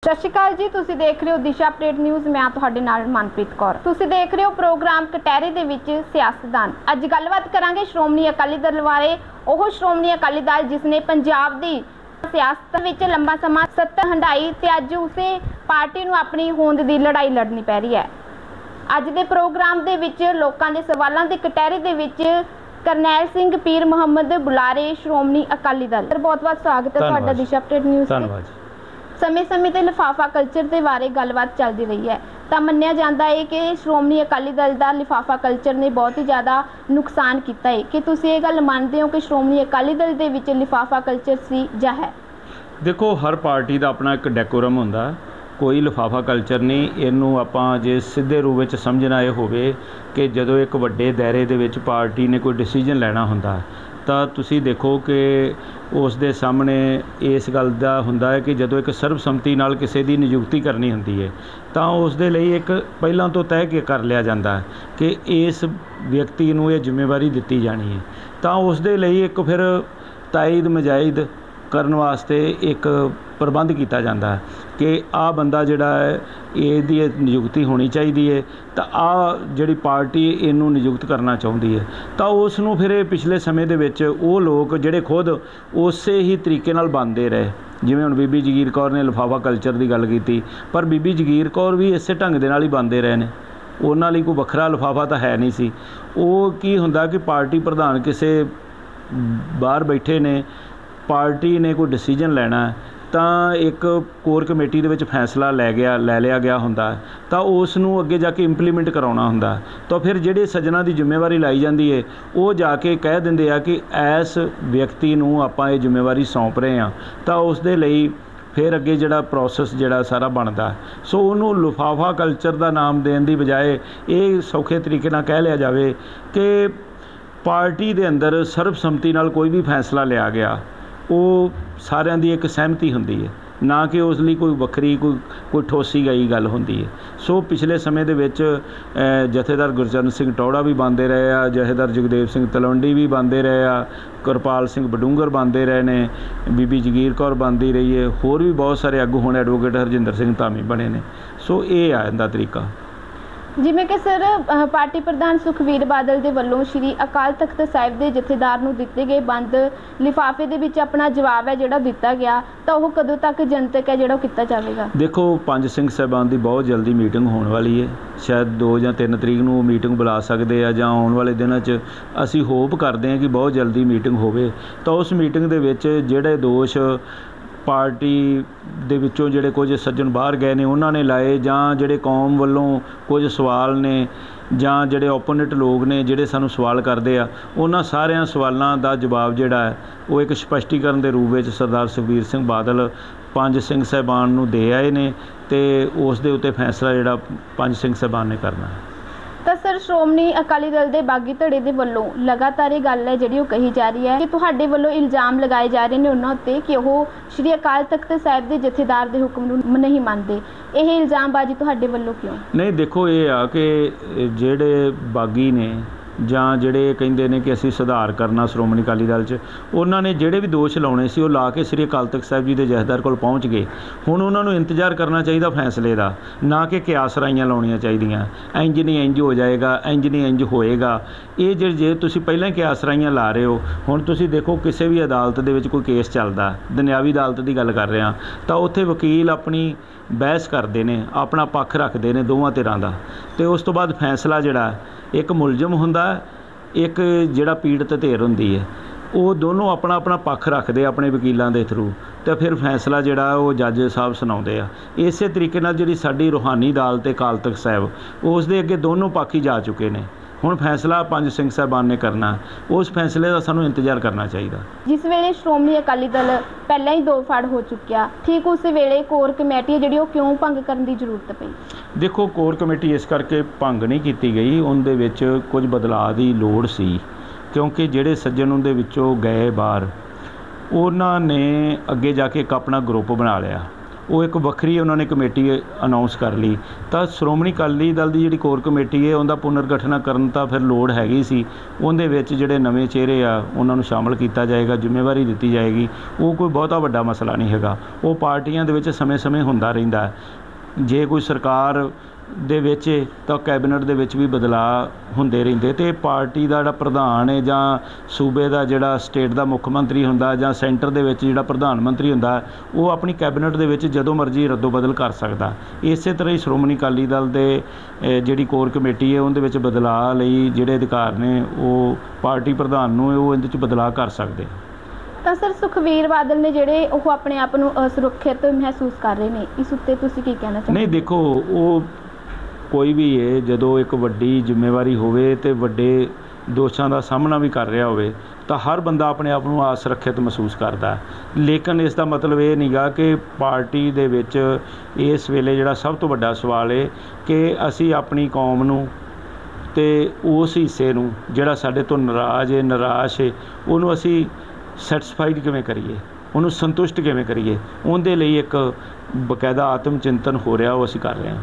ਸਤਿ ਸ਼੍ਰੀ ਅਕਾਲ ਜੀ, ਤੁਸੀਂ ਦੇਖ ਰਹੇ ਹੋ ਦਿਸ਼ਾ ਅਪਡੇਟ ਨਿਊਜ਼। ਮੈਂ ਤੁਹਾਡੇ ਨਾਲ ਮਨਪ੍ਰੀਤ ਕੌਰ। ਤੁਸੀਂ ਦੇਖ ਰਹੇ ਹੋ ਪ੍ਰੋਗਰਾਮ ਕਟਹਿਰੇ ਦੇ ਵਿੱਚ ਸਿਆਸਤਦਾਨ। ਅੱਜ ਗੱਲਬਾਤ ਕਰਾਂਗੇ ਸ਼੍ਰੋਮਣੀ ਅਕਾਲੀ ਦਲ ਬਾਰੇ। ਉਹ ਸ਼੍ਰੋਮਣੀ ਅਕਾਲੀ ਦਲ ਜਿਸ ਨੇ ਪੰਜਾਬ ਦੀ ਸਿਆਸਤ ਵਿੱਚ ਲੰਬਾ ਸਮਾਂ ਸੱਤਾ ਹੰਢਾਈ ਤੇ ਅੱਜ ਉਸੇ ਪਾਰਟੀ ਨੂੰ ਆਪਣੀ ਹੋਂਦ ਦੀ ਲੜਾਈ ਲੜਨੀ ਪੈ ਰਹੀ ਹੈ। ਅੱਜ ਦੇ ਪ੍ਰੋਗਰਾਮ ਦੇ ਵਿੱਚ ਲੋਕਾਂ ਦੇ ਸਵਾਲਾਂ ਦੇ ਕਟਹਿਰੇ ਦੇ ਵਿੱਚ ਕਰਨੈਲ ਸਿੰਘ ਪੀਰ ਮੁਹੰਮਦ ਬੁਲਾਰੇ ਸ਼੍ਰੋਮਣੀ ਅਕਾਲੀ ਦਲ। ਬਹੁਤ ਬਹੁਤ ਸਵਾਗਤ ਹੈ ਤੁਹਾਡਾ ਦਿਸ਼ਾ ਅਪਡੇਟ ਨਿਊਜ਼। ਧੰਨਵਾਦ। ਸਮੇਂ-ਸਮੇਂ ਤੇ ਲਿਫਾਫਾ ਕਲਚਰ ਦੇ ਬਾਰੇ ਗੱਲਬਾਤ ਚੱਲਦੀ ਰਹੀ ਹੈ ਤਾਂ ਮੰਨਿਆ ਜਾਂਦਾ ਹੈ ਕਿ ਸ਼੍ਰੋਮਣੀ ਅਕਾਲੀ ਦਲ ਦਾ ਲਿਫਾਫਾ ਕਲਚਰ ਨੇ ਬਹੁਤ ਹੀ ਜ਼ਿਆਦਾ ਨੁਕਸਾਨ ਕੀਤਾ ਹੈ। ਕਿ ਤੁਸੀਂ ਇਹ ਗੱਲ ਮੰਨਦੇ ਹੋ ਕਿ ਸ਼੍ਰੋਮਣੀ ਅਕਾਲੀ ਦਲ ਦੇ ਵਿੱਚ ਲਿਫਾਫਾ ਕਲਚਰ ਸੀ ਜਾਂ ਹੈ? ਦੇਖੋ, ਹਰ ਪਾਰਟੀ ਦਾ ਆਪਣਾ ਇੱਕ ਡੈਕੋਰਮ ਹੁੰਦਾ, ਕੋਈ ਲਿਫਾਫਾ ਕਲਚਰ ਨਹੀਂ। ਇਹਨੂੰ ਆਪਾਂ ਜੇ ਸਿੱਧੇ ਰੂਪ ਵਿੱਚ ਸਮਝਣਾ ਇਹ ਹੋਵੇ ਕਿ ਜਦੋਂ ਇੱਕ ਵੱਡੇ ਦਾਇਰੇ ਦੇ ਵਿੱਚ ਪਾਰਟੀ ਨੇ ਕੋਈ ਡਿਸੀਜਨ ਲੈਣਾ ਹੁੰਦਾ ਤਾਂ ਤੁਸੀਂ ਦੇਖੋ ਕਿ ਉਸ ਦੇ ਸਾਹਮਣੇ ਇਸ ਗੱਲ ਦਾ ਹੁੰਦਾ ਹੈ ਕਿ ਜਦੋਂ ਇੱਕ ਸਰਬਸੰਮਤੀ ਨਾਲ ਕਿਸੇ ਦੀ ਨਿਯੁਕਤੀ ਕਰਨੀ ਹੁੰਦੀ ਹੈ ਤਾਂ ਉਸ ਦੇ ਲਈ ਇੱਕ ਪਹਿਲਾਂ ਤੋਂ ਤੈਅ ਕਰ ਲਿਆ ਜਾਂਦਾ ਹੈ ਕਿ ਇਸ ਵਿਅਕਤੀ ਨੂੰ ਇਹ ਜ਼ਿੰਮੇਵਾਰੀ ਦਿੱਤੀ ਜਾਣੀ ਹੈ। ਤਾਂ ਉਸ ਦੇ ਲਈ ਇੱਕ ਫਿਰ ਤਾਇਦ ਮਜਾਇਦ ਕਰਨ ਵਾਸਤੇ ਇੱਕ ਪ੍ਰਬੰਧ ਕੀਤਾ ਜਾਂਦਾ ਹੈ ਕਿ ਆਹ ਬੰਦਾ ਜਿਹੜਾ ਹੈ ਇਹਦੀ ਨਿਯੁਕਤੀ ਹੋਣੀ ਚਾਹੀਦੀ ਹੈ ਤਾਂ ਆਹ ਜਿਹੜੀ ਪਾਰਟੀ ਇਹਨੂੰ ਨਿਯੁਕਤ ਕਰਨਾ ਚਾਹੁੰਦੀ ਹੈ। ਤਾਂ ਉਸ ਨੂੰ ਫਿਰ ਇਹ ਪਿਛਲੇ ਸਮੇਂ ਦੇ ਵਿੱਚ ਉਹ ਲੋਕ ਜਿਹੜੇ ਖੁਦ ਉਸੇ ਹੀ ਤਰੀਕੇ ਨਾਲ ਬਣਦੇ ਰਹੇ, ਜਿਵੇਂ ਹੁਣ ਬੀਬੀ ਜਗੀਰ ਕੌਰ ਨੇ ਲਿਫਾਫਾ ਕਲਚਰ ਦੀ ਗੱਲ ਕੀਤੀ, ਪਰ ਬੀਬੀ ਜਗੀਰ ਕੌਰ ਵੀ ਇਸੇ ਢੰਗ ਦੇ ਨਾਲ ਹੀ ਬਣਦੇ ਰਹੇ ਨੇ। ਉਹਨਾਂ ਲਈ ਕੋਈ ਵੱਖਰਾ ਲਿਫਾਫਾ ਤਾਂ ਹੈ ਨਹੀਂ ਸੀ। ਉਹ ਕੀ ਹੁੰਦਾ ਕਿ ਪਾਰਟੀ ਪ੍ਰਧਾਨ ਕਿਸੇ ਬਾਹਰ ਬੈਠੇ ਨੇ, ਪਾਰਟੀ ਨੇ ਕੋਈ ਡਿਸੀਜਨ ਲੈਣਾ ਤਾਂ ਇੱਕ ਕੋਰ ਕਮੇਟੀ ਦੇ ਵਿੱਚ ਫੈਸਲਾ ਲੈ ਲਿਆ ਗਿਆ ਹੁੰਦਾ ਤਾਂ ਉਸ ਨੂੰ ਅੱਗੇ ਜਾ ਕੇ ਇੰਪਲੀਮੈਂਟ ਕਰਾਉਣਾ ਹੁੰਦਾ। ਤਾਂ ਫਿਰ ਜਿਹੜੇ ਸੱਜਣਾ ਦੀ ਜ਼ਿੰਮੇਵਾਰੀ ਲਾਈ ਜਾਂਦੀ ਹੈ ਉਹ ਜਾ ਕੇ ਕਹਿ ਦਿੰਦੇ ਆ ਕਿ ਇਸ ਵਿਅਕਤੀ ਨੂੰ ਆਪਾਂ ਇਹ ਜ਼ਿੰਮੇਵਾਰੀ ਸੌਂਪ ਰਹੇ ਹਾਂ। ਤਾਂ ਉਸ ਦੇ ਲਈ ਫਿਰ ਅੱਗੇ ਜਿਹੜਾ ਪ੍ਰੋਸੈਸ ਜਿਹੜਾ ਸਾਰਾ ਬਣਦਾ। ਸੋ ਉਹਨੂੰ ਲਿਫਾਫਾ ਕਲਚਰ ਦਾ ਨਾਮ ਦੇਣ ਦੀ ਬਜਾਏ ਇਹ ਸੌਖੇ ਤਰੀਕੇ ਨਾਲ ਕਹਿ ਲਿਆ ਜਾਵੇ ਕਿ ਪਾਰਟੀ ਦੇ ਅੰਦਰ ਸਰਬਸੰਮਤੀ ਨਾਲ ਕੋਈ ਵੀ ਫੈਸਲਾ ਲਿਆ ਗਿਆ ਉਹ ਸਾਰਿਆਂ ਦੀ ਇੱਕ ਸਹਿਮਤੀ ਹੁੰਦੀ ਹੈ, ਨਾ ਕਿ ਉਸ ਲਈ ਕੋਈ ਵੱਖਰੀ ਕੋਈ ਠੋਸੀ ਗਈ ਗੱਲ ਹੁੰਦੀ ਹੈ। ਸੋ ਪਿਛਲੇ ਸਮੇਂ ਦੇ ਵਿੱਚ ਜਥੇਦਾਰ ਗੁਰਚਰਨ ਸਿੰਘ ਟੌੜਾ ਵੀ ਬਣਦੇ ਰਹੇ ਆ, ਜਥੇਦਾਰ ਜਗਦੇਵ ਸਿੰਘ ਤਲਵੰਡੀ ਵੀ ਬਣਦੇ ਰਹੇ ਆ, ਕਿਰਪਾਲ ਸਿੰਘ ਬਡੂੰਗਰ ਬਣਦੇ ਰਹੇ ਨੇ, ਬੀਬੀ ਜਗੀਰ ਕੌਰ ਬਣਦੀ ਰਹੀ ਹੈ, ਹੋਰ ਵੀ ਬਹੁਤ ਸਾਰੇ ਆਗੂ ਹੁਣ ਐਡਵੋਕੇਟ ਹਰਜਿੰਦਰ ਸਿੰਘ ਧਾਮੀ ਬਣੇ ਨੇ। ਸੋ ਇਹ ਆ ਇਹਦਾ ਤਰੀਕਾ। ਜਿਵੇਂ ਕਿ ਸਰ ਪਾਰਟੀ ਪ੍ਰਧਾਨ ਸੁਖਬੀਰ ਬਾਦਲ ਦੇ ਵੱਲੋਂ ਸ਼੍ਰੀ ਅਕਾਲ ਤਖਤ ਸਾਹਿਬ ਦੇ ਜਥੇਦਾਰ ਨੂੰ ਦਿੱਤੇ ਗਏ ਬੰਦ ਲਿਫਾਫੇ ਦੇ ਵਿੱਚ ਆਪਣਾ ਜਵਾਬ ਹੈ ਜਿਹੜਾ ਦਿੱਤਾ ਗਿਆ, ਤਾਂ ਉਹ ਕਦੋਂ ਤੱਕ ਜਨਤਕ ਹੈ ਜਿਹੜਾ ਉਹ ਕੀਤਾ ਜਾਵੇਗਾ? ਦੇਖੋ, 5 ਸਿੰਘ ਸਾਹਿਬਾਨ ਦੀ ਬਹੁਤ ਜਲਦੀ ਮੀਟਿੰਗ ਹੋਣ ਵਾਲੀ ਹੈ। ਸ਼ਾਇਦ 2 ਜਾਂ 3 ਤਰੀਕ ਨੂੰ ਮੀਟਿੰਗ ਬੁਲਾ ਸਕਦੇ ਆ ਜਾਂ ਆਉਣ ਵਾਲੇ ਦਿਨਾਂ 'ਚ ਅਸੀਂ ਹੋਪ ਕਰਦੇ ਹਾਂ ਕਿ ਬਹੁਤ ਜਲਦੀ ਮੀਟਿੰਗ ਹੋਵੇ। ਤਾਂ ਉਸ ਮੀਟਿੰਗ ਦੇ ਵਿੱਚ ਜਿਹੜੇ ਦੋਸ਼ ਪਾਰਟੀ ਦੇ ਵਿੱਚੋਂ ਜਿਹੜੇ ਕੁਝ ਸੱਜਣ ਬਾਹਰ ਗਏ ਨੇ ਉਹਨਾਂ ਨੇ ਲਾਏ, ਜਾਂ ਜਿਹੜੇ ਕੌਮ ਵੱਲੋਂ ਕੁਝ ਸਵਾਲ ਨੇ, ਜਾਂ ਜਿਹੜੇ ਓਪੋਨੈਂਟ ਲੋਕ ਨੇ ਜਿਹੜੇ ਸਾਨੂੰ ਸਵਾਲ ਕਰਦੇ ਆ, ਉਹਨਾਂ ਸਾਰਿਆਂ ਸਵਾਲਾਂ ਦਾ ਜਵਾਬ ਜਿਹੜਾ ਹੈ ਉਹ ਇੱਕ ਸਪਸ਼ਟੀਕਰਨ ਦੇ ਰੂਪ ਵਿੱਚ ਸਰਦਾਰ ਸੁਖਬੀਰ ਸਿੰਘ ਬਾਦਲ 5 ਸਿੰਘ ਸਾਹਿਬਾਨ ਨੂੰ ਦੇ ਆਏ ਨੇ ਤੇ ਉਸ ਦੇ ਉੱਤੇ ਫੈਸਲਾ ਜਿਹੜਾ 5 ਸਿੰਘ ਸਾਹਿਬਾਨ ਨੇ ਕਰਨਾ ਹੈ। ਤਾਂ ਸਰ ਸ਼੍ਰੋਮਣੀ ਅਕਾਲੀ ਦਲ ਦੇ ਬਾਗੀ ਧੜੇ ਦੇ ਵੱਲੋਂ ਲਗਾਤਾਰ ਇਹ ਗੱਲ ਹੈ ਜਿਹੜੀ ਉਹ ਕਹੀ ਜਾ ਰਹੀ ਹੈ ਕਿ ਤੁਹਾਡੇ ਵੱਲੋਂ ਇਲਜ਼ਾਮ ਲਗਾਏ ਜਾ ਰਹੇ ਨੇ ਉਹਨਾਂ ਉੱਤੇ ਕਿ ਉਹ ਸ਼੍ਰੀ ਅਕਾਲ ਤਖਤ ਸਾਹਿਬ ਦੇ ਜਥੇਦਾਰ ਦੇ ਹੁਕਮ ਨੂੰ ਨਹੀਂ ਮੰਨਦੇ। ਇਹ ਇਲਜ਼ਾਮਬਾਜ਼ੀ ਤੁਹਾਡੇ ਵੱਲੋਂ ਕਿਉਂ? ਨਹੀਂ, ਦੇਖੋ, ਇਹ ਆ ਕਿ ਜਿਹੜੇ ਬਾਗੀ ਨੇ ਜਾਂ ਜਿਹੜੇ ਕਹਿੰਦੇ ਨੇ ਕਿ ਅਸੀਂ ਸੁਧਾਰ ਕਰਨਾ ਸ਼੍ਰੋਮਣੀ ਅਕਾਲੀ ਦਲ 'ਚ, ਉਹਨਾਂ ਨੇ ਜਿਹੜੇ ਵੀ ਦੋਸ਼ ਲਾਉਣੇ ਸੀ ਉਹ ਲਾ ਕੇ ਸ੍ਰੀ ਅਕਾਲ ਤਖਤ ਸਾਹਿਬ ਜੀ ਦੇ ਜਥੇਦਾਰ ਕੋਲ ਪਹੁੰਚ ਗਏ। ਹੁਣ ਉਹਨਾਂ ਨੂੰ ਇੰਤਜ਼ਾਰ ਕਰਨਾ ਚਾਹੀਦਾ ਫੈਸਲੇ ਦਾ, ਨਾ ਕਿ ਕਿਆਸ ਰਾਈਆਂ ਲਾਉਣੀਆਂ ਚਾਹੀਦੀਆਂ। ਇੰਜ ਨਹੀਂ ਇੰਜ ਹੋ ਜਾਏਗਾ, ਇੰਜ ਨਹੀਂ ਇੰਜ ਹੋਏਗਾ। ਇਹ ਜੇ ਤੁਸੀਂ ਪਹਿਲਾਂ ਕਿਆਸ ਰਾਈਆਂ ਲਾ ਰਹੇ ਹੋ, ਹੁਣ ਤੁਸੀਂ ਦੇਖੋ ਕਿਸੇ ਵੀ ਅਦਾਲਤ ਦੇ ਵਿੱਚ ਕੋਈ ਕੇਸ ਚੱਲਦਾ, ਦੁਨਿਆਵੀ ਅਦਾਲਤ ਦੀ ਗੱਲ ਕਰ ਰਿਹਾ, ਤਾਂ ਉੱਥੇ ਵਕੀਲ ਆਪਣੀ ਬਹਿਸ ਕਰਦੇ ਨੇ, ਆਪਣਾ ਪੱਖ ਰੱਖਦੇ ਨੇ ਦੋਵਾਂ ਧਿਰਾਂ ਦਾ, ਅਤੇ ਉਸ ਤੋਂ ਬਾਅਦ ਫੈਸਲਾ ਜਿਹੜਾ ਇੱਕ ਮੁਲਜ਼ਮ ਹੁੰਦਾ, ਇੱਕ ਜਿਹੜਾ ਪੀੜਤ ਧਿਰ ਹੁੰਦੀ ਹੈ, ਉਹ ਦੋਨੋਂ ਆਪਣਾ ਆਪਣਾ ਪੱਖ ਰੱਖਦੇ ਆਪਣੇ ਵਕੀਲਾਂ ਦੇ ਥਰੂ, ਅਤੇ ਫਿਰ ਫੈਸਲਾ ਜਿਹੜਾ ਉਹ ਜੱਜ ਸਾਹਿਬ ਸੁਣਾਉਂਦੇ ਆ। ਇਸੇ ਤਰੀਕੇ ਨਾਲ ਜਿਹੜੀ ਸਾਡੀ ਰੂਹਾਨੀ ਅਦਾਲਤ ਹੈ ਅਕਾਲ ਤਖਤ ਸਾਹਿਬ, ਉਸ ਦੇ ਅੱਗੇ ਦੋਨੋਂ ਪੱਖ ਹੀ ਜਾ ਚੁੱਕੇ ਨੇ। ਹੁਣ ਫੈਸਲਾ 5 ਸਿੰਘ ਸਾਹਿਬਾਨ ਨੇ ਕਰਨਾ, ਉਸ ਫੈਸਲੇ ਦਾ ਸਾਨੂੰ ਇੰਤਜ਼ਾਰ ਕਰਨਾ ਚਾਹੀਦਾ। ਜਿਸ ਵੇਲੇ ਸ਼੍ਰੋਮਣੀ ਅਕਾਲੀ ਦਲ ਪਹਿਲਾਂ ਹੀ 2 ਫੜ ਹੋ ਚੁੱਕਿਆ, ਠੀਕ ਉਸ ਵੇਲੇ ਕੋਰ ਕਮੇਟੀ ਜਿਹੜੀ ਉਹ ਕਿਉਂ ਭੰਗ ਕਰਨ ਦੀ ਜ਼ਰੂਰਤ ਪਈ? ਦੇਖੋ, ਕੋਰ ਕਮੇਟੀ ਇਸ ਕਰਕੇ ਭੰਗ ਨਹੀਂ ਕੀਤੀ ਗਈ, ਉਹਦੇ ਵਿੱਚ ਕੁਝ ਬਦਲਾਅ ਦੀ ਲੋੜ ਸੀ, ਕਿਉਂਕਿ ਜਿਹੜੇ ਸੱਜਣ ਉਹਦੇ ਵਿੱਚੋਂ ਗਏ ਬਾਹਰ ਉਹਨਾਂ ਨੇ ਅੱਗੇ ਜਾ ਕੇ ਇੱਕ ਆਪਣਾ ਗਰੁੱਪ ਬਣਾ ਲਿਆ। ਉਹ ਇੱਕ ਵੱਖਰੀ ਉਹਨਾਂ ਨੇ ਕਮੇਟੀ ਅਨਾਉਂਸ ਕਰ ਲਈ। ਤਾਂ ਸ਼੍ਰੋਮਣੀ ਅਕਾਲੀ ਦਲ ਦੀ ਜਿਹੜੀ ਕੋਰ ਕਮੇਟੀ ਹੈ ਉਹਦਾ ਪੁਨਰਗਠਨ ਕਰਨ ਤਾਂ ਫਿਰ ਲੋੜ ਹੈਗੀ ਸੀ। ਉਹਦੇ ਵਿੱਚ ਜਿਹੜੇ ਨਵੇਂ ਚਿਹਰੇ ਆ ਉਹਨਾਂ ਨੂੰ ਸ਼ਾਮਲ ਕੀਤਾ ਜਾਏਗਾ, ਜ਼ਿੰਮੇਵਾਰੀ ਦਿੱਤੀ ਜਾਏਗੀ। ਉਹ ਕੋਈ ਬਹੁਤਾ ਵੱਡਾ ਮਸਲਾ ਨਹੀਂ ਹੈਗਾ। ਉਹ ਪਾਰਟੀਆਂ ਦੇ ਵਿੱਚ ਸਮੇਂ-ਸਮੇਂ ਹੁੰਦਾ ਰਹਿੰਦਾ ਹੈ। ਜੇ ਕੋਈ ਸਰਕਾਰ ਦੇ ਵਿੱਚ ਤਾਂ ਕੈਬਨਿਟ ਦੇ ਵਿੱਚ ਵੀ ਬਦਲਾਅ ਹੁੰਦੇ ਰਹਿੰਦੇ, ਅਤੇ ਪਾਰਟੀ ਦਾ ਜਿਹੜਾ ਪ੍ਰਧਾਨ ਹੈ ਜਾਂ ਸੂਬੇ ਦਾ ਜਿਹੜਾ ਸਟੇਟ ਦਾ ਮੁੱਖ ਮੰਤਰੀ ਹੁੰਦਾ ਜਾਂ ਸੈਂਟਰ ਦੇ ਵਿੱਚ ਜਿਹੜਾ ਪ੍ਰਧਾਨ ਮੰਤਰੀ ਹੁੰਦਾ, ਉਹ ਆਪਣੀ ਕੈਬਨਿਟ ਦੇ ਵਿੱਚ ਜਦੋਂ ਮਰਜ਼ੀ ਰੱਦੋ ਬਦਲ ਕਰ ਸਕਦਾ। ਇਸੇ ਤਰ੍ਹਾਂ ਹੀ ਸ਼੍ਰੋਮਣੀ ਅਕਾਲੀ ਦਲ ਦੇ ਜਿਹੜੀ ਕੋਰ ਕਮੇਟੀ ਹੈ ਉਹਦੇ ਵਿੱਚ ਬਦਲਾਅ ਲਈ ਜਿਹੜੇ ਅਧਿਕਾਰ ਨੇ ਉਹ ਪਾਰਟੀ ਪ੍ਰਧਾਨ ਨੂੰ ਉਹ ਇਹਦੇ 'ਚ ਬਦਲਾਅ ਕਰ ਸਕਦੇ। ਤਾਂ ਸਰ ਸੁਖਬੀਰ ਬਾਦਲ ਨੇ ਜਿਹੜੇ ਉਹ ਆਪਣੇ ਆਪ ਨੂੰ ਅਸੁਰੱਖਿਅਤ ਮਹਿਸੂਸ ਕਰ ਰਹੇ ਨੇ, ਇਸ ਉੱਤੇ ਤੁਸੀਂ ਕੀ ਕਹਿਣਾ ਚਾਹੁੰਦੇ? ਨਹੀਂ, ਦੇਖੋ, ਉਹ ਕੋਈ ਵੀ ਹੈ, ਜਦੋਂ ਇੱਕ ਵੱਡੀ ਜ਼ਿੰਮੇਵਾਰੀ ਹੋਵੇ ਅਤੇ ਵੱਡੇ ਦੋਸ਼ਾਂ ਦਾ ਸਾਹਮਣਾ ਵੀ ਕਰ ਰਿਹਾ ਹੋਵੇ ਤਾਂ ਹਰ ਬੰਦਾ ਆਪਣੇ ਆਪ ਨੂੰ ਅਸੁਰੱਖਿਅਤ ਮਹਿਸੂਸ ਕਰਦਾ। ਲੇਕਿਨ ਇਸ ਦਾ ਮਤਲਬ ਇਹ ਨਹੀਂ ਗਾ ਕਿ ਪਾਰਟੀ ਦੇ ਵਿੱਚ ਇਸ ਵੇਲੇ ਜਿਹੜਾ ਸਭ ਤੋਂ ਵੱਡਾ ਸਵਾਲ ਹੈ ਕਿ ਅਸੀਂ ਆਪਣੀ ਕੌਮ ਨੂੰ ਅਤੇ ਉਸ ਹਿੱਸੇ ਨੂੰ ਜਿਹੜਾ ਸਾਡੇ ਤੋਂ ਨਿਰਾਸ਼ ਹੈ ਉਹਨੂੰ ਅਸੀਂ ਸੈਟਿਸਫਾਈਡ ਕਿਵੇਂ ਕਰੀਏ, ਉਹਨੂੰ ਸੰਤੁਸ਼ਟ ਕਿਵੇਂ ਕਰੀਏ, ਉਹਦੇ ਲਈ ਇੱਕ ਬਕਾਇਦਾ ਆਤਮ ਚਿੰਤਨ ਹੋ ਰਿਹਾ, ਉਹ ਅਸੀਂ ਕਰ ਰਹੇ ਹਾਂ।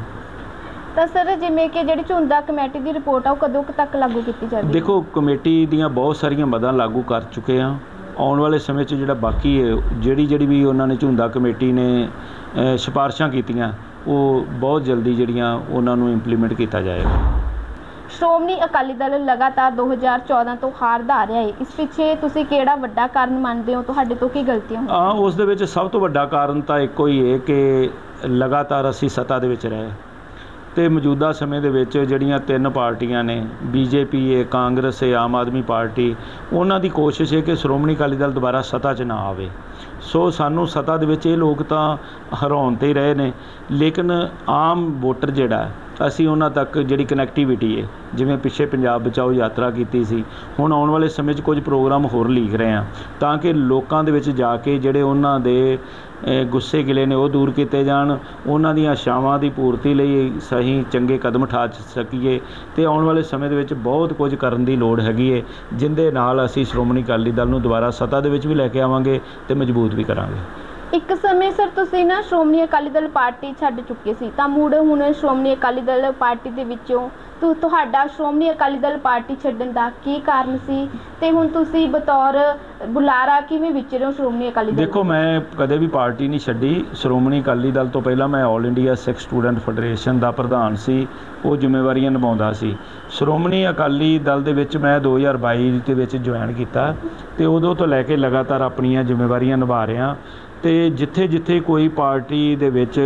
ਤਾਂ ਸਰ ਜਿਵੇਂ ਕਿ ਜਿਹੜੀ ਝੁੰਦਾ ਕਮੇਟੀ ਦੀ ਰਿਪੋਰਟ ਆ ਉਹ ਕਦੋਂ ਤੱਕ ਲਾਗੂ ਕੀਤੀ ਜਾਵੇਗੀ? ਦੇਖੋ, ਕਮੇਟੀ ਦੀਆਂ ਬਹੁਤ ਸਾਰੀਆਂ ਮਦਾਂ ਲਾਗੂ ਕਰ ਚੁੱਕੇ ਹਾਂ। ਆਉਣ ਵਾਲੇ ਸਮੇਂ 'ਚ ਜਿਹੜਾ ਬਾਕੀ ਹੈ, ਜਿਹੜੀ ਵੀ ਉਹਨਾਂ ਨੇ ਝੁੰਦਾ ਕਮੇਟੀ ਨੇ ਸਿਫਾਰਸ਼ਾਂ ਕੀਤੀਆਂ ਉਹ ਬਹੁਤ ਜਲਦੀ ਜਿਹੜੀਆਂ ਉਹਨਾਂ ਨੂੰ ਇੰਪਲੀਮੈਂਟ ਕੀਤਾ ਜਾਏਗਾ। ਸ਼੍ਰੋਮਣੀ ਅਕਾਲੀ ਦਲ ਲਗਾਤਾਰ 2014 ਤੋਂ ਹਾਰਦਾ ਆ ਰਿਹਾ ਹੈ, ਇਸ ਪਿੱਛੇ ਤੁਸੀਂ ਕਿਹੜਾ ਵੱਡਾ ਕਾਰਨ ਮੰਨਦੇ ਹੋ? ਤੁਹਾਡੇ ਤੋਂ ਕੀ ਗਲਤੀਆਂ ਹੋਈਆਂ? ਉਸ ਦੇ ਵਿੱਚ ਸਭ ਤੋਂ ਵੱਡਾ ਕਾਰਨ ਤਾਂ ਇੱਕੋ ਹੀ ਹੈ ਕਿ ਲਗਾਤਾਰ ਅਸੀਂ ਸੱਤਾ ਦੇ ਵਿੱਚ ਰਹੇ ਅਤੇ ਮੌਜੂਦਾ ਸਮੇਂ ਦੇ ਵਿੱਚ ਜਿਹੜੀਆਂ ਤਿੰਨ ਪਾਰਟੀਆਂ ਨੇ, BJP ਹੈ, ਕਾਂਗਰਸ ਹੈ, ਆਮ ਆਦਮੀ ਪਾਰਟੀ, ਉਹਨਾਂ ਦੀ ਕੋਸ਼ਿਸ਼ ਹੈ ਕਿ ਸ਼੍ਰੋਮਣੀ ਅਕਾਲੀ ਦਲ ਦੁਬਾਰਾ ਸੱਤਾ 'ਚ ਨਾ ਆਵੇ। ਸੋ ਸਾਨੂੰ ਸੱਤਾ ਦੇ ਵਿੱਚ ਇਹ ਲੋਕ ਤਾਂ ਹਰਾਉਣ 'ਤੇ ਹੀ ਰਹੇ ਨੇ, ਲੇਕਿਨ ਆਮ ਵੋਟਰ ਜਿਹੜਾ ਅਸੀਂ ਉਹਨਾਂ ਤੱਕ ਜਿਹੜੀ ਕਨੈਕਟੀਵਿਟੀ ਹੈ, ਜਿਵੇਂ ਪਿੱਛੇ ਪੰਜਾਬ ਬਚਾਓ ਯਾਤਰਾ ਕੀਤੀ ਸੀ, ਹੁਣ ਆਉਣ ਵਾਲੇ ਸਮੇਂ 'ਚ ਕੁਝ ਪ੍ਰੋਗਰਾਮ ਹੋਰ ਲੀਕ ਰਹੇ ਆ ਤਾਂ ਕਿ ਲੋਕਾਂ ਦੇ ਵਿੱਚ ਜਾ ਕੇ ਜਿਹੜੇ ਉਹਨਾਂ ਦੇ ਗੁੱਸੇ ਗਿਲੇ ਨੇ ਉਹ ਦੂਰ ਕੀਤੇ ਜਾਣ, ਉਹਨਾਂ ਦੀਆਂ ਆਸ਼ਾਵਾਂ ਦੀ ਪੂਰਤੀ ਲਈ ਸਹੀ ਚੰਗੇ ਕਦਮ ਉਠਾ ਸਕੀਏ। ਅਤੇ ਆਉਣ ਵਾਲੇ ਸਮੇਂ ਦੇ ਵਿੱਚ ਬਹੁਤ ਕੁਝ ਕਰਨ ਦੀ ਲੋੜ ਹੈਗੀ ਹੈ, ਜਿਹਦੇ ਨਾਲ ਅਸੀਂ ਸ਼੍ਰੋਮਣੀ ਅਕਾਲੀ ਦਲ ਨੂੰ ਦੁਬਾਰਾ ਸੱਤਾ ਦੇ ਵਿੱਚ ਵੀ ਲੈ ਕੇ ਆਵਾਂਗੇ ਅਤੇ ਮਜ਼ਬੂਤ ਵੀ ਕਰਾਂਗੇ। ਇੱਕ ਸਮੇਂ ਸਰ ਤੁਸੀਂ ਨਾ ਸ਼੍ਰੋਮਣੀ ਅਕਾਲੀ ਦਲ ਪਾਰਟੀ ਛੱਡ ਚੁੱਕੇ ਸੀ, ਤਾਂ ਮੁੜ ਹੁਣ ਸ਼੍ਰੋਮਣੀ ਅਕਾਲੀ ਦਲ ਪਾਰਟੀ ਦੇ ਵਿੱਚੋਂ ਤੁਹਾਡਾ ਸ਼੍ਰੋਮਣੀ ਅਕਾਲੀ ਦਲ ਪਾਰਟੀ ਛੱਡਣ ਦਾ ਕੀ ਕਾਰਨ ਸੀ, ਅਤੇ ਹੁਣ ਤੁਸੀਂ ਬਤੌਰ ਬੁਲਾਰਾ ਕਿਵੇਂ ਵਿਚਰੇ ਹੋ ਸ਼੍ਰੋਮਣੀ ਅਕਾਲੀ ਦਲ? ਦੇਖੋ, ਮੈਂ ਕਦੇ ਵੀ ਪਾਰਟੀ ਨਹੀਂ ਛੱਡੀ। ਸ਼੍ਰੋਮਣੀ ਅਕਾਲੀ ਦਲ ਤੋਂ ਪਹਿਲਾਂ ਮੈਂ all India Sikh student federation ਦਾ ਪ੍ਰਧਾਨ ਸੀ, ਉਹ ਜ਼ਿੰਮੇਵਾਰੀਆਂ ਨਿਭਾਉਂਦਾ ਸੀ। ਸ਼੍ਰੋਮਣੀ ਅਕਾਲੀ ਦਲ ਦੇ ਵਿੱਚ ਮੈਂ 2022 ਦੇ ਵਿੱਚ ਜੁਆਇਨ ਕੀਤਾ ਅਤੇ ਉਦੋਂ ਤੋਂ ਲੈ ਕੇ ਲਗਾਤਾਰ ਆਪਣੀਆਂ ਜ਼ਿੰਮੇਵਾਰੀਆਂ ਨਿਭਾ ਰਿਹਾ। ਅਤੇ ਜਿੱਥੇ ਕੋਈ ਪਾਰਟੀ ਦੇ ਵਿੱਚ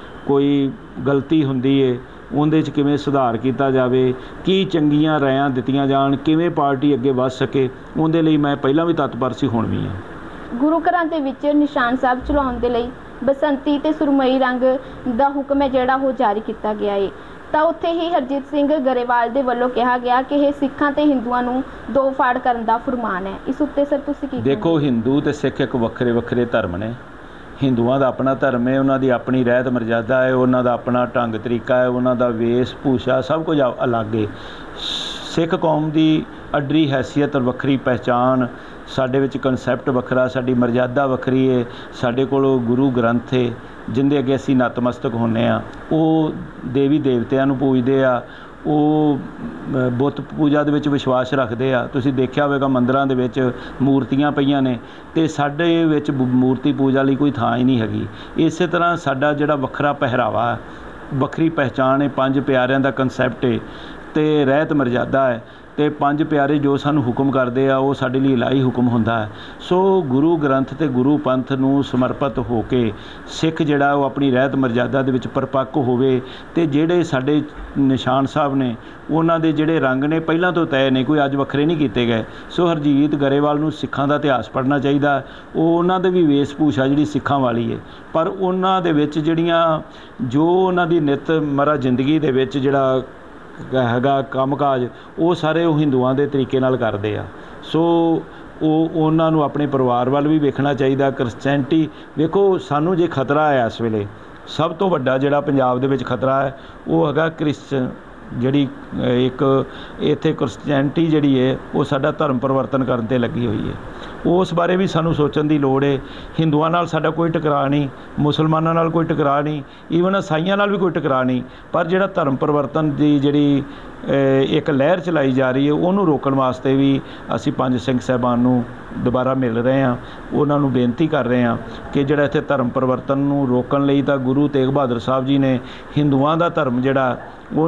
ਕੋਈ ਗਲਤੀ ਹੁੰਦੀ ਹੈ ਉਹਦੇ 'ਚ ਕਿਵੇਂ ਸੁਧਾਰ ਕੀਤਾ ਜਾਵੇ, ਕੀ ਚੰਗੀਆਂ ਰਾਇਆਂ ਦਿੱਤੀਆਂ ਜਾਣ, ਕਿਵੇਂ ਪਾਰਟੀ ਅੱਗੇ ਵੱਧ ਸਕੇ, ਉਹਦੇ ਲਈ ਮੈਂ ਪਹਿਲਾਂ ਵੀ ਤਤਪਰ ਸੀ, ਹੁਣ ਵੀ ਹਾਂ। ਗੁਰੂ ਘਰਾਂ ਦੇ ਵਿੱਚ ਨਿਸ਼ਾਨ ਸਾਹਿਬ ਚਲਾਉਣ ਦੇ ਲਈ ਬਸੰਤੀ ਅਤੇ ਸੁਰਮਈ ਰੰਗ ਦਾ ਹੁਕਮ ਹੈ ਜਿਹੜਾ ਉਹ ਜਾਰੀ ਕੀਤਾ ਗਿਆ ਹੈ, ਤਾਂ ਉੱਥੇ ਹੀ ਹਰਜੀਤ ਸਿੰਘ ਗਰੇਵਾਲ ਦੇ ਵੱਲੋਂ ਕਿਹਾ ਗਿਆ ਕਿ ਇਹ ਸਿੱਖਾਂ ਅਤੇ ਹਿੰਦੂਆਂ ਨੂੰ ਦੋ ਫਾੜ ਕਰਨ ਦਾ ਫਰਮਾਨ ਹੈ। ਇਸ ਉੱਤੇ ਸਰ ਤੁਸੀਂ ਕੀ? ਦੇਖੋ, ਹਿੰਦੂ ਅਤੇ ਸਿੱਖ ਇੱਕ ਵੱਖਰੇ ਧਰਮ ਨੇ। ਹਿੰਦੂਆਂ ਦਾ ਆਪਣਾ ਧਰਮ ਹੈ, ਉਹਨਾਂ ਦੀ ਆਪਣੀ ਰਹਿਤ ਮਰਜ਼ਾਦਾ ਹੈ, ਉਹਨਾਂ ਦਾ ਆਪਣਾ ਢੰਗ ਤਰੀਕਾ ਹੈ, ਉਹਨਾਂ ਦਾ ਵੇਸ਼ ਭੂਸ਼ਾ ਸਭ ਕੁਝ ਅਲੱਗ ਹੈ। ਸਿੱਖ ਕੌਮ ਦੀ ਅੱਡਰੀ ਹੈਸੀਅਤ ਔਰ ਵੱਖਰੀ ਪਹਿਚਾਣ, ਸਾਡੇ ਵਿੱਚ ਕਨਸੈਪਟ ਵੱਖਰਾ, ਸਾਡੀ ਮਰਜ਼ਾਦਾ ਵੱਖਰੀ ਹੈ। ਸਾਡੇ ਕੋਲ ਗੁਰੂ ਗ੍ਰੰਥ ਹੈ ਜਿਹਦੇ ਅੱਗੇ ਅਸੀਂ ਨਤਮਸਤਕ ਹੁੰਦੇ ਹਾਂ। ਉਹ ਦੇਵੀ ਦੇਵਤਿਆਂ ਨੂੰ ਪੂਜਦੇ ਆ, ਉਹ ਬੁੱਤ ਪੂਜਾ ਦੇ ਵਿੱਚ ਵਿਸ਼ਵਾਸ ਰੱਖਦੇ ਆ। ਤੁਸੀਂ ਦੇਖਿਆ ਹੋਵੇਗਾ ਮੰਦਿਰਾਂ ਦੇ ਵਿੱਚ ਮੂਰਤੀਆਂ ਪਈਆਂ ਨੇ, ਅਤੇ ਸਾਡੇ ਵਿੱਚ ਮੂਰਤੀ ਪੂਜਾ ਲਈ ਕੋਈ ਥਾਂ ਹੀ ਨਹੀਂ ਹੈਗੀ। ਇਸੇ ਤਰ੍ਹਾਂ ਸਾਡਾ ਜਿਹੜਾ ਵੱਖਰਾ ਪਹਿਰਾਵਾ, ਵੱਖਰੀ ਪਹਿਚਾਣ ਹੈ, ਪੰਜ ਪਿਆਰਿਆਂ ਦਾ ਕਨਸੈਪਟ ਹੈ ਅਤੇ ਰਹਿਤ ਮਰਜ਼ਾਦਾ ਹੈ, ਅਤੇ ਪੰਜ ਪਿਆਰੇ ਜੋ ਸਾਨੂੰ ਹੁਕਮ ਕਰਦੇ ਆ ਉਹ ਸਾਡੇ ਲਈ ਇਲਾਹੀ ਹੁਕਮ ਹੁੰਦਾ ਹੈ। ਸੋ ਗੁਰੂ ਗ੍ਰੰਥ ਅਤੇ ਗੁਰੂ ਪੰਥ ਨੂੰ ਸਮਰਪਿਤ ਹੋ ਕੇ ਸਿੱਖ ਜਿਹੜਾ ਉਹ ਆਪਣੀ ਰਹਿਤ ਮਰਜ਼ਾਦਾ ਦੇ ਵਿੱਚ ਪਰਪੱਕ ਹੋਵੇ। ਅਤੇ ਜਿਹੜੇ ਸਾਡੇ ਨਿਸ਼ਾਨ ਸਾਹਿਬ ਨੇ ਉਹਨਾਂ ਦੇ ਜਿਹੜੇ ਰੰਗ ਨੇ ਪਹਿਲਾਂ ਤੋਂ ਤੈਅ ਨੇ, ਕੋਈ ਅੱਜ ਵੱਖਰੇ ਨਹੀਂ ਕੀਤੇ ਗਏ। ਸੋ ਹਰਜੀਤ ਗਰੇਵਾਲ ਨੂੰ ਸਿੱਖਾਂ ਦਾ ਇਤਿਹਾਸ ਪੜ੍ਹਨਾ ਚਾਹੀਦਾ। ਉਹ ਉਹਨਾਂ ਦੇ ਵੀ ਵੇਸ਼ ਭੂਸ਼ਾ ਜਿਹੜੀ ਸਿੱਖਾਂ ਵਾਲੀ ਹੈ, ਪਰ ਉਹਨਾਂ ਦੇ ਵਿੱਚ ਜਿਹੜੀਆਂ ਜੋ ਉਹਨਾਂ ਦੀ ਨਿੱਤ ਮਰਾ ਜ਼ਿੰਦਗੀ ਦੇ ਵਿੱਚ ਜਿਹੜਾ ਹੈਗਾ ਕੰਮਕਾਜ, ਉਹ ਸਾਰੇ ਉਹ ਹਿੰਦੂਆਂ ਦੇ ਤਰੀਕੇ ਨਾਲ ਕਰਦੇ ਆ। ਸੋ ਉਹਨਾਂ ਨੂੰ ਆਪਣੇ ਪਰਿਵਾਰ ਵੱਲ ਵੀ ਵੇਖਣਾ ਚਾਹੀਦਾ। ਕ੍ਰਿਸਚੈਨਿਟੀ ਵੇਖੋ, ਸਾਨੂੰ ਜੇ ਖਤਰਾ ਹੈ ਇਸ ਵੇਲੇ, ਸਭ ਤੋਂ ਵੱਡਾ ਜਿਹੜਾ ਪੰਜਾਬ ਦੇ ਵਿੱਚ ਖਤਰਾ ਹੈ ਉਹ ਹੈਗਾ ਕ੍ਰਿਸਚਨ, ਜਿਹੜੀ ਇੱਕ ਇੱਥੇ ਕ੍ਰਿਸਚੈਨਿਟੀ ਜਿਹੜੀ ਹੈ ਉਹ ਸਾਡਾ ਧਰਮ ਪਰਿਵਰਤਨ ਕਰਨ 'ਤੇ ਲੱਗੀ ਹੋਈ ਹੈ। ਉਸ ਬਾਰੇ ਵੀ ਸਾਨੂੰ ਸੋਚਣ ਦੀ ਲੋੜ ਹੈ। ਹਿੰਦੂਆਂ ਨਾਲ ਸਾਡਾ ਕੋਈ ਟਕਰਾਅ ਨਹੀਂ, ਮੁਸਲਮਾਨਾਂ ਨਾਲ ਕੋਈ ਟਕਰਾਅ ਨਹੀਂ, ਈਵਨ ਈਸਾਈਆਂ ਨਾਲ ਵੀ ਕੋਈ ਟਕਰਾਅ ਨਹੀਂ, ਪਰ ਜਿਹੜਾ ਧਰਮ ਪਰਿਵਰਤਨ ਦੀ ਜਿਹੜੀ ਇੱਕ ਲਹਿਰ ਚਲਾਈ ਜਾ ਰਹੀ ਹੈ ਉਹਨੂੰ ਰੋਕਣ ਵਾਸਤੇ ਵੀ ਅਸੀਂ ਪੰਜ ਸਿੰਘ ਸਾਹਿਬਾਨ ਨੂੰ ਦੁਬਾਰਾ ਮਿਲ ਰਹੇ ਹਾਂ, ਉਹਨਾਂ ਨੂੰ ਬੇਨਤੀ ਕਰ ਰਹੇ ਹਾਂ ਕਿ ਜਿਹੜਾ ਇੱਥੇ ਧਰਮ ਪਰਿਵਰਤਨ ਨੂੰ ਰੋਕਣ ਲਈ ਤਾਂ ਗੁਰੂ ਤੇਗ ਬਹਾਦਰ ਸਾਹਿਬ ਜੀ ਨੇ ਹਿੰਦੂਆਂ ਦਾ ਧਰਮ ਜਿਹੜਾ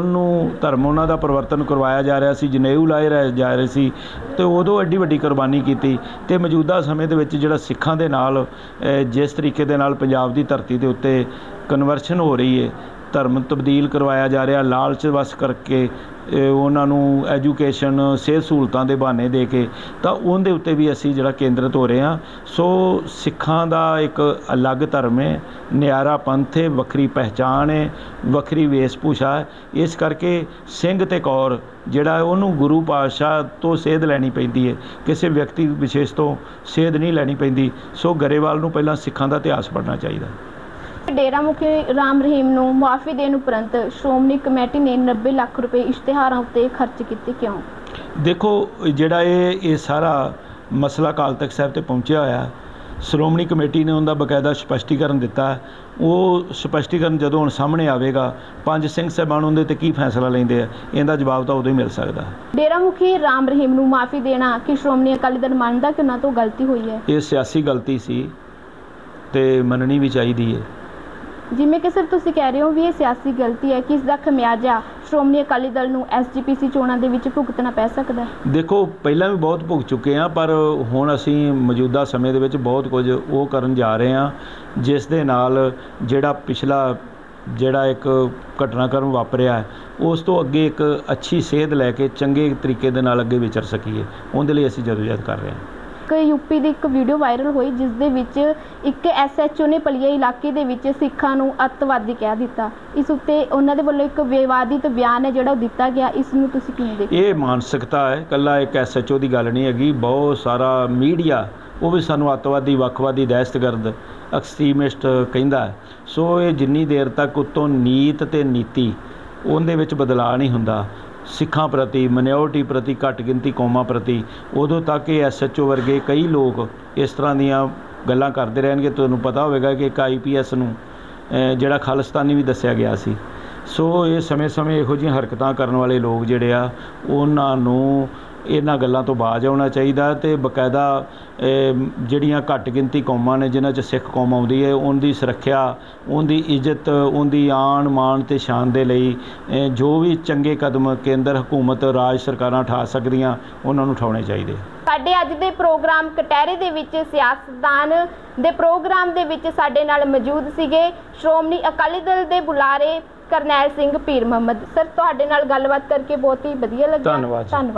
ਉਹਨਾਂ ਦਾ ਪਰਿਵਰਤਨ ਕਰਵਾਇਆ ਜਾ ਰਿਹਾ ਸੀ, ਜਨੇਊ ਲਾਏ ਜਾ ਰਹੇ ਸੀ, ਅਤੇ ਉਦੋਂ ਐਡੀ ਵੱਡੀ ਕੁਰਬਾਨੀ ਕੀਤੀ। ਅਤੇ ਮੌਜੂਦਾ ਸਮੇਂ ਦੇ ਵਿੱਚ ਜਿਹੜਾ ਸਿੱਖਾਂ ਦੇ ਨਾਲ ਜਿਸ ਤਰੀਕੇ ਦੇ ਨਾਲ ਪੰਜਾਬ ਦੀ ਧਰਤੀ ਦੇ ਉੱਤੇ ਕਨਵਰਸ਼ਨ ਹੋ ਰਹੀ ਹੈ, ਧਰਮ ਤਬਦੀਲ ਕਰਵਾਇਆ ਜਾ ਰਿਹਾ ਲਾਲਚ ਵਸ ਕਰਕੇ, ਉਹਨਾਂ ਨੂੰ ਐਜੂਕੇਸ਼ਨ ਸਿਹਤ ਸਹੂਲਤਾਂ ਦੇ ਬਹਾਨੇ ਦੇ ਕੇ, ਤਾਂ ਉਹਦੇ ਉੱਤੇ ਵੀ ਅਸੀਂ ਜਿਹੜਾ ਕੇਂਦਰਿਤ ਹੋ ਰਹੇ ਹਾਂ। ਸੋ ਸਿੱਖਾਂ ਦਾ ਇੱਕ ਅਲੱਗ ਧਰਮ ਹੈ, ਨਿਆਰਾ ਪੰਥ ਹੈ, ਵੱਖਰੀ ਪਹਿਚਾਣ ਹੈ, ਵੱਖਰੀ ਵੇਸ਼ ਭੂਸ਼ਾ ਹੈ। ਇਸ ਕਰਕੇ ਸਿੰਘ ਅਤੇ ਕੌਰ ਜਿਹੜਾ ਉਹਨੂੰ ਗੁਰੂ ਪਾਤਸ਼ਾਹ ਤੋਂ ਸੇਧ ਲੈਣੀ ਪੈਂਦੀ ਹੈ, ਕਿਸੇ ਵਿਅਕਤੀ ਵਿਸ਼ੇਸ਼ ਤੋਂ ਸੇਧ ਨਹੀਂ ਲੈਣੀ ਪੈਂਦੀ। ਸੋ ਗਰੇਵਾਲ ਨੂੰ ਪਹਿਲਾਂ ਸਿੱਖਾਂ ਦਾ ਇਤਿਹਾਸ ਪੜ੍ਹਨਾ ਚਾਹੀਦਾ। ਡੇਰਾ ਮੁਖੀ ਰਾਮ ਰਹੀਮ ਨੂੰ ਮੁਆਫੀ ਦੇਣ ਉਪਰੰਤ ਸ਼੍ਰੋਮਣੀ ਕਮੇਟੀ ਨੇ 90 ਲੱਖ ਰੁਪਏ ਇਸ਼ਤਿਹਾਰਾਂ ਉੱਤੇ ਖਰਚ ਕੀਤੇ, ਕਿਉਂ? ਦੇਖੋ, ਜਿਹੜਾ ਇਹ ਸਾਰਾ ਮਸਲਾ ਅਕਾਲ ਤਖਤ ਸਾਹਿਬ ਤੇ ਪਹੁੰਚਿਆ ਹੋਇਆ, ਸ਼੍ਰੋਮਣੀ ਕਮੇਟੀ ਨੇ ਉਹਦਾ ਬਕਾਇਦਾ ਸਪਸ਼ਟੀਕਰਨ ਦਿੱਤਾ। ਉਹ ਸਪਸ਼ਟੀਕਰਨ ਜਦੋਂ ਹੁਣ ਸਾਹਮਣੇ ਆਵੇਗਾ, ਪੰਜ ਸਿੰਘ ਸਾਹਿਬਾਨ ਉਹਦੇ 'ਤੇ ਕੀ ਫੈਸਲਾ ਲੈਂਦੇ ਆ, ਇਹਦਾ ਜਵਾਬ ਤਾਂ ਉਦੋਂ ਹੀ ਮਿਲ ਸਕਦਾ। ਡੇਰਾ ਮੁਖੀ ਰਾਮ ਰਹੀਮ ਨੂੰ ਮੁਆਫੀ ਦੇਣਾ ਕਿ ਸ਼੍ਰੋਮਣੀ ਅਕਾਲੀ ਦਲ ਮੰਨਦਾ ਕਿ ਉਹਨਾਂ ਤੋਂ ਗਲਤੀ ਹੋਈ ਹੈ? ਇਹ ਸਿਆਸੀ ਗਲਤੀ ਸੀ ਤੇ ਮੰਨਣੀ ਵੀ ਚਾਹੀਦੀ ਹੈ। ਜਿਵੇਂ ਕਿ ਸਰ ਤੁਸੀਂ ਕਹਿ ਰਹੇ ਹੋ ਵੀ ਇਹ ਸਿਆਸੀ ਗਲਤੀ ਹੈ, ਕਿ ਇਸ ਦਾ ਖਮਿਆਜ਼ਾ ਸ਼੍ਰੋਮਣੀ ਅਕਾਲੀ ਦਲ ਨੂੰ SGPC ਚੋਣਾਂ ਦੇ ਵਿੱਚ ਭੁਗਤਣਾ ਪੈ ਸਕਦਾ ਹੈ? ਦੇਖੋ, ਪਹਿਲਾਂ ਵੀ ਬਹੁਤ ਭੁਗਤ ਚੁੱਕੇ ਹਾਂ, ਪਰ ਹੁਣ ਅਸੀਂ ਮੌਜੂਦਾ ਸਮੇਂ ਦੇ ਵਿੱਚ ਬਹੁਤ ਕੁਝ ਉਹ ਕਰਨ ਜਾ ਰਹੇ ਹਾਂ ਜਿਸ ਦੇ ਨਾਲ ਜਿਹੜਾ ਪਿਛਲਾ ਇੱਕ ਘਟਨਾਕ੍ਰਮ ਵਾਪਰਿਆ ਉਸ ਤੋਂ ਅੱਗੇ ਇੱਕ ਅੱਛੀ ਸੇਧ ਲੈ ਕੇ ਚੰਗੇ ਤਰੀਕੇ ਦੇ ਨਾਲ ਅੱਗੇ ਵਿਚਰ ਸਕੀਏ, ਉਹਦੇ ਲਈ ਅਸੀਂ ਜਦੋਜਹਿਦ ਕਰ ਰਹੇ ਹਾਂ। ਯੂਪੀ ਦੀ ਇੱਕ ਵੀਡੀਓ ਵਾਇਰਲ ਹੋਈ ਜਿਸ ਦੇ ਵਿੱਚ ਇੱਕ SHO ਨੇ ਪਲੀਆ ਇਲਾਕੇ ਦੇ ਵਿੱਚ ਸਿੱਖਾਂ ਨੂੰ ਅੱਤਵਾਦੀ ਕਹਿ ਦਿੱਤਾ। ਇਸ ਉੱਤੇ ਉਹਨਾਂ ਦੇ ਵੱਲੋਂ ਇੱਕ ਵਿਵਾਦਿਤ ਬਿਆਨ ਹੈ ਜਿਹੜਾ ਉਹ ਦਿੱਤਾ ਗਿਆ, ਇਸ ਨੂੰ ਤੁਸੀਂ ਕਿਵੇਂ ਦੇਖਦੇ? ਇਹ ਮਾਨਸਿਕਤਾ ਹੈ, ਇਕੱਲਾ ਇੱਕ SHO ਦੀ ਗੱਲ ਨਹੀਂ ਹੈਗੀ, ਬਹੁਤ ਸਾਰਾ ਮੀਡੀਆ ਉਹ ਵੀ ਸਾਨੂੰ ਅੱਤਵਾਦੀ, ਵੱਖਵਾਦੀ, ਦਹਿਸ਼ਤਗਰਦ, ਐਕਸਟ੍ਰੀਮਿਸਟ ਕਹਿੰਦਾ ਹੈ। ਸੋ ਇਹ ਜਿੰਨੀ ਦੇਰ ਤੱਕ ਉੱਤੋਂ ਨੀਤ ਅਤੇ ਨੀਤੀ ਉਹਦੇ ਵਿੱਚ ਬਦਲਾਅ ਨਹੀਂ ਹੁੰਦਾ, ਸਿੱਖਾਂ ਪ੍ਰਤੀ, ਮਾਈਨੋਰਟੀ ਪ੍ਰਤੀ, ਘੱਟ ਗਿਣਤੀ ਕੌਮਾਂ ਪ੍ਰਤੀ, ਉਦੋਂ ਤੱਕ ਇਹ SHO ਵਰਗੇ ਕਈ ਲੋਕ ਇਸ ਤਰ੍ਹਾਂ ਦੀਆਂ ਗੱਲਾਂ ਕਰਦੇ ਰਹਿਣਗੇ। ਤੁਹਾਨੂੰ ਪਤਾ ਹੋਵੇਗਾ ਕਿ ਇੱਕ IPS ਨੂੰ ਜਿਹੜਾ ਖਾਲਿਸਤਾਨੀ ਵੀ ਦੱਸਿਆ ਗਿਆ ਸੀ। ਸੋ ਇਹ ਸਮੇਂ-ਸਮੇਂ ਇਹੋ ਜਿਹੀਆਂ ਹਰਕਤਾਂ ਕਰਨ ਵਾਲੇ ਲੋਕ ਜਿਹੜੇ ਆ, ਉਹਨਾਂ ਨੂੰ ਇਹਨਾਂ ਗੱਲਾਂ ਤੋਂ ਬਾਜ਼ ਆਉਣਾ ਚਾਹੀਦਾ ਅਤੇ ਬਕਾਇਦਾ ਜਿਹੜੀਆਂ ਘੱਟ ਗਿਣਤੀ ਕੌਮਾਂ ਨੇ ਜਿਨ੍ਹਾਂ 'ਚ ਸਿੱਖ ਕੌਮ ਆਉਂਦੀ ਹੈ, ਉਹਦੀ ਸੁਰੱਖਿਆ, ਉਹਦੀ ਇੱਜ਼ਤ, ਉਹਦੀ ਆਣ ਮਾਣ ਅਤੇ ਸ਼ਾਨ ਦੇ ਲਈ ਜੋ ਵੀ ਚੰਗੇ ਕਦਮ ਕੇਂਦਰ ਹਕੂਮਤ, ਰਾਜ ਸਰਕਾਰਾਂ ਉਠਾ ਸਕਦੀਆਂ, ਉਹਨਾਂ ਨੂੰ ਉਠਾਉਣੇ ਚਾਹੀਦੇ। ਸਾਡੇ ਅੱਜ ਦੇ ਪ੍ਰੋਗਰਾਮ ਕਟਹਿਰੇ ਦੇ ਵਿੱਚ ਸਿਆਸਤਦਾਨ ਦੇ ਪ੍ਰੋਗਰਾਮ ਦੇ ਵਿੱਚ ਸਾਡੇ ਨਾਲ ਮੌਜੂਦ ਸੀਗੇ ਸ਼੍ਰੋਮਣੀ ਅਕਾਲੀ ਦਲ ਦੇ ਬੁਲਾਰੇ ਕਰਨੈਲ ਸਿੰਘ ਪੀਰ ਮੁਹੰਮਦ। ਸਰ, ਤੁਹਾਡੇ ਨਾਲ ਗੱਲਬਾਤ ਕਰਕੇ ਬਹੁਤ ਹੀ ਵਧੀਆ ਲੱਗਾ। ਧੰਨਵਾਦ।